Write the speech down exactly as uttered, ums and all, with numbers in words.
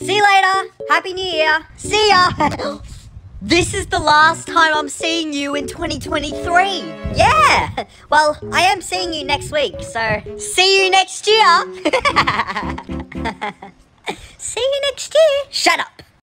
See you later. Happy New Year. See ya. This is the last time I'm seeing you in twenty twenty-three. Yeah. Well, I am seeing you next week, so see you next year. See you next year. Shut up.